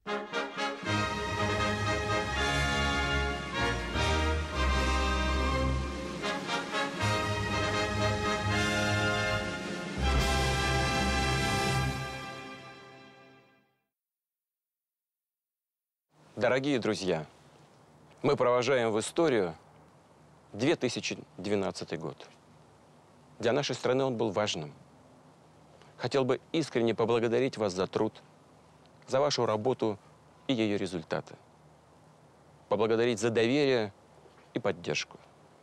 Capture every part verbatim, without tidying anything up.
Дорогие друзья, мы провожаем в историю две тысячи двенадцатый год. Для нашей страны он был важным. Хотел бы искренне поблагодарить вас за труд, за вашу работу и ее результаты. Поблагодарить за доверие и поддержку.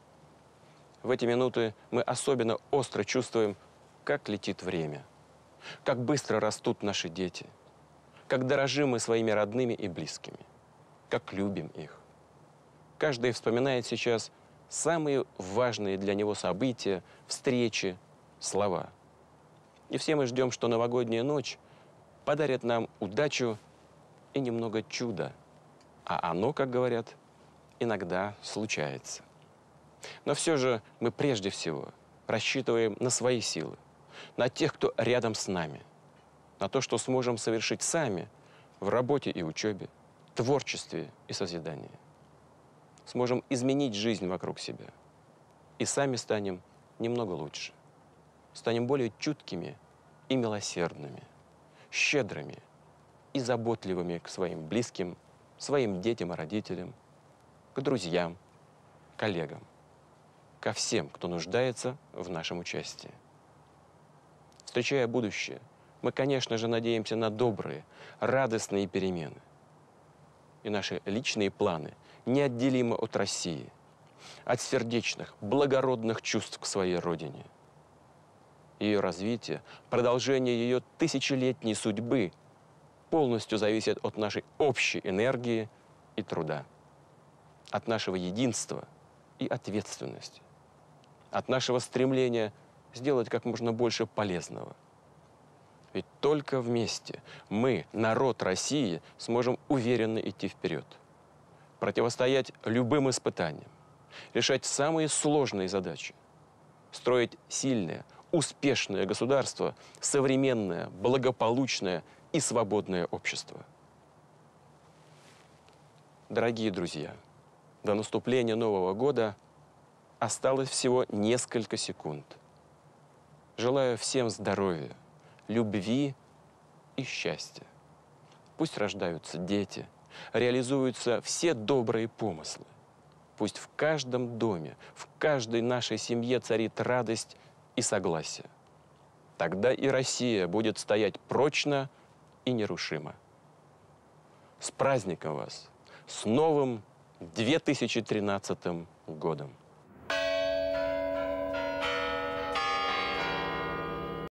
В эти минуты мы особенно остро чувствуем, как летит время, как быстро растут наши дети, как дорожим мы своими родными и близкими, как любим их. Каждый вспоминает сейчас самые важные для него события, встречи, слова. И все мы ждем, что новогодняя ночь подарит нам удачу и немного чуда. А оно, как говорят, иногда случается. Но все же мы прежде всего рассчитываем на свои силы, на тех, кто рядом с нами, на то, что сможем совершить сами в работе и учебе, творчестве и созидании. Сможем изменить жизнь вокруг себя и сами станем немного лучше. Станем более чуткими и милосердными, щедрыми и заботливыми к своим близким, своим детям и родителям, к друзьям, коллегам, ко всем, кто нуждается в нашем участии. Встречая будущее, мы, конечно же, надеемся на добрые, радостные перемены. И наши личные планы неотделимы от России, от сердечных, благородных чувств к своей родине. Ее развитие, продолжение ее тысячелетней судьбы полностью зависит от нашей общей энергии и труда, от нашего единства и ответственности, от нашего стремления сделать как можно больше полезного. Ведь только вместе мы, народ России, сможем уверенно идти вперед, противостоять любым испытаниям, решать самые сложные задачи, строить сильное, успешное государство, современное, благополучное и свободное общество. Дорогие друзья, до наступления Нового года осталось всего несколько секунд. Желаю всем здоровья, любви и счастья. Пусть рождаются дети, реализуются все добрые помыслы. Пусть в каждом доме, в каждой нашей семье царит радость и согласие. Тогда и Россия будет стоять прочно и нерушимо. С праздником вас! С новым две тысячи тринадцатым годом!